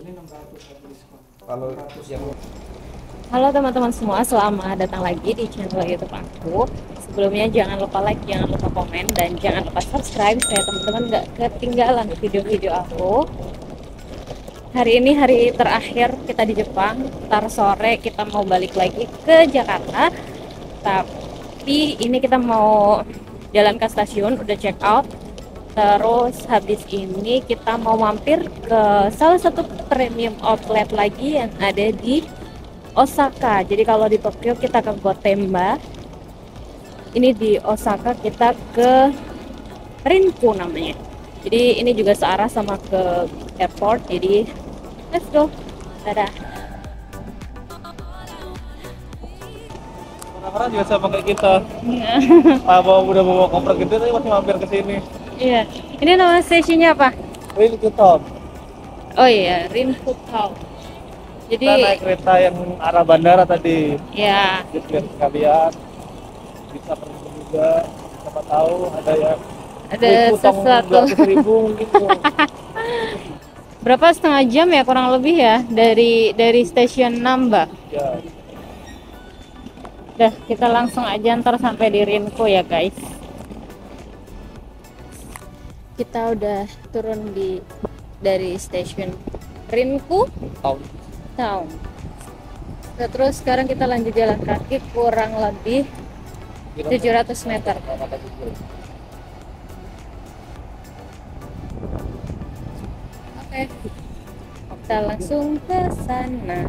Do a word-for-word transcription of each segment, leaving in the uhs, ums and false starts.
Kalau yang Halo teman-teman semua, selamat datang lagi di channel YouTube aku. Sebelumnya jangan lupa like, jangan lupa komen, dan jangan lupa subscribe supaya teman-teman nggak ketinggalan video-video aku. Hari ini hari terakhir kita di Jepang. Ntar sore kita mau balik lagi ke Jakarta. Tapi ini kita mau jalan ke stasiun, udah check out. Terus habis ini kita mau mampir ke salah satu premium outlet lagi yang ada di Osaka. Jadi kalau di Tokyo kita ke Gotemba, ini di Osaka kita ke Rinku namanya. Jadi ini juga searah sama ke airport. Jadi let's go. Dadah. orang-orang juga sama kayak kita. Apa udah bawa koper gede tapi masih mampir ke sini. Iya. Ini nama stasiunnya apa? Really good top. Oh iya, Rinku Town. Jadi Kita naik kereta yang arah bandara tadi. ya, Jadi biar sekalian bisa pergi juga. Siapa tahu ada yang ada utang sesuatu. dua ratus ribu mungkin tuh. Berapa setengah jam ya kurang lebih ya dari dari stasiun Namba. Ya. Udah, kita langsung aja ntar sampai di Rinku ya guys. Kita udah turun di dari stasiun Rinku Tahu. Town. Nah, terus sekarang kita lanjut jalan kaki kurang lebih tujuh ratus meter. Oke, kita langsung ke sana.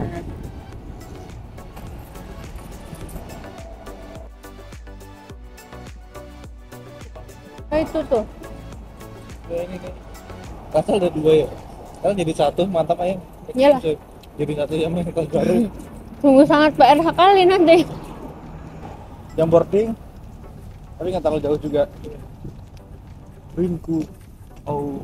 Oh itu tuh. Ya, ini nih. Rasanya ada dua ya. Sekarang jadi satu, mantap aja. Iyalah. Jadi satu yang kalau baru. Sungguh sangat P R sekali nanti. Jam boarding, tapi nggak terlalu jauh juga. Rinku. Oh.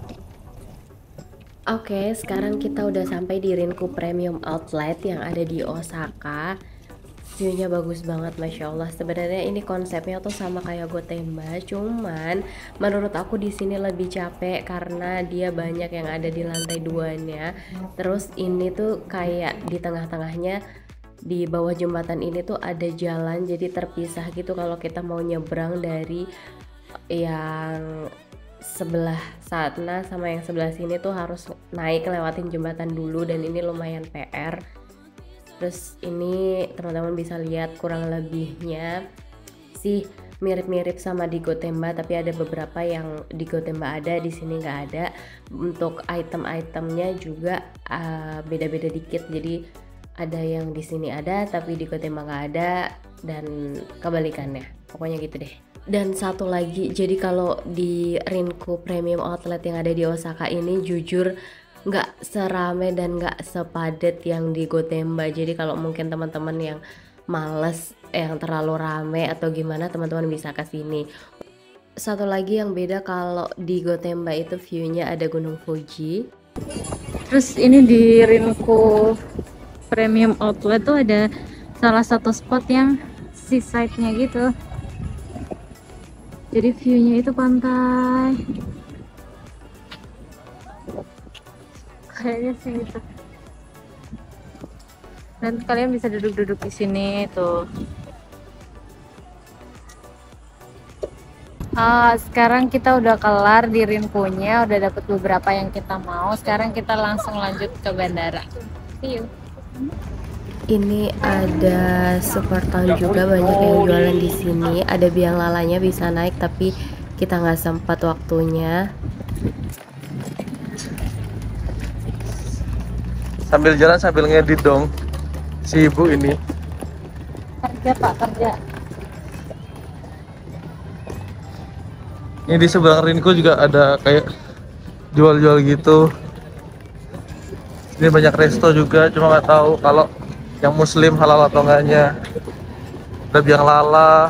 Oke, sekarang kita udah sampai di Rinku Premium Outlet yang ada di Osaka. View-nya bagus banget, masya Allah. Sebenarnya ini konsepnya tuh sama kayak Gotemba, cuman menurut aku di sini lebih capek karena dia banyak yang ada di lantai duanya. Terus ini tuh kayak di tengah-tengahnya, di bawah jembatan ini tuh ada jalan, jadi terpisah gitu kalau kita mau nyebrang dari yang sebelah sana sama yang sebelah sini tuh harus naik lewatin jembatan dulu, dan ini lumayan P R. Terus ini teman-teman bisa lihat kurang lebihnya sih mirip-mirip sama di Gotemba, tapi ada beberapa yang di Gotemba ada, di sini nggak ada. Untuk item-itemnya juga uh, beda-beda dikit, jadi ada yang di sini ada tapi di Gotemba nggak ada, dan kebalikannya. Pokoknya gitu deh. Dan satu lagi, jadi kalau di Rinku Premium Outlet yang ada di Osaka ini jujur nggak serame dan nggak sepadet yang di Gotemba. Jadi kalau mungkin teman-teman yang males, yang terlalu rame atau gimana, teman-teman bisa ke sini. Satu lagi yang beda, kalau di Gotemba itu view-nya ada Gunung Fuji. Terus ini di Rinku Premium Outlet tuh ada salah satu spot yang seaside-nya gitu. Jadi view-nya itu pantai. Kayaknya sih gitu. Dan kalian bisa duduk-duduk di sini tuh. Ah, sekarang kita udah kelar di Rinkunya, udah dapet beberapa yang kita mau. Sekarang kita langsung lanjut ke bandara. See you. Ini ada super town juga, banyak yang jualan di sini. Ada biang lalanya, bisa naik tapi kita nggak sempat waktunya. Sambil jalan sambil ngedit dong si ibu ini. Kerja Pak, kerja. Ini di seberang Rinku juga ada kayak jual-jual gitu. Ini banyak resto juga, cuma nggak tahu kalau yang muslim halal atau enggaknya. Ada biang lala.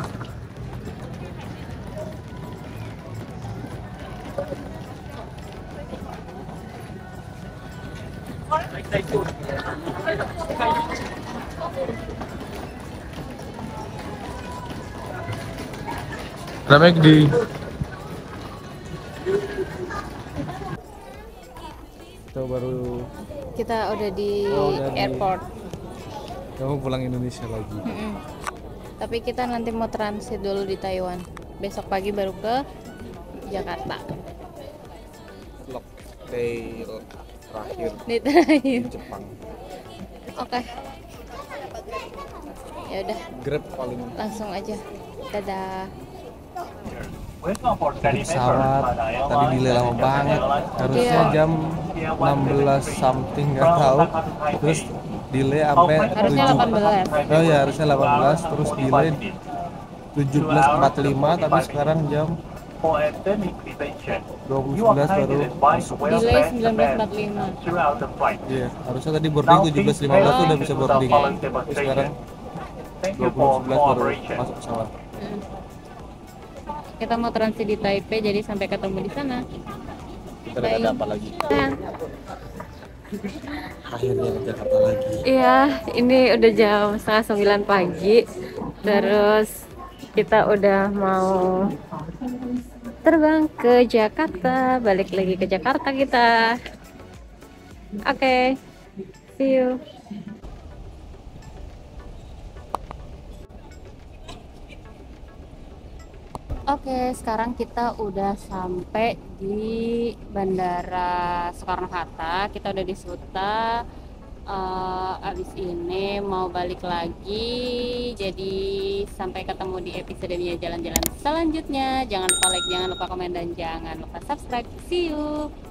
Namanya di baru Kita udah di Oh, udah di- airport. kamu pulang Indonesia lagi. Mm-mm. Tapi kita nanti mau transit dulu di Taiwan. Besok pagi baru ke Jakarta. Vlog day terakhir Di terakhir. di Jepang. Oke. Ya udah, Grab paling langsung aja. Dadah. pesawat tadi delay lama banget, harusnya Iya. jam enam belas something nggak tahu, terus delay sampai Harusnya tujuh. delapan belas. Oh ya harusnya delapan belas, terus delay tujuh belas empat puluh lima, tapi sekarang jam dua puluh sebelas baru masuk. Delay sembilan belas empat puluh lima. Iya, harusnya tadi boarding tujuh belas lima belas tuh udah bisa boarding, tapi sekarang dua puluh sebelas baru masuk pesawat. Hmm. Kita mau transit di Taipei, jadi sampai ketemu di sana. Kita udah ada apa lagi? Sayang. Akhirnya ke Jakarta lagi. Iya, ini udah jam setengah sembilan pagi. Terus kita udah mau terbang ke Jakarta, balik lagi ke Jakarta kita. Oke, see you. Oke, sekarang kita udah sampai di Bandara Soekarno-Hatta. Kita udah di Suta. Eh, abis ini mau balik lagi. Jadi sampai ketemu di episodenya jalan-jalan selanjutnya. Jangan lupa like, jangan lupa komen, dan jangan lupa subscribe. See you.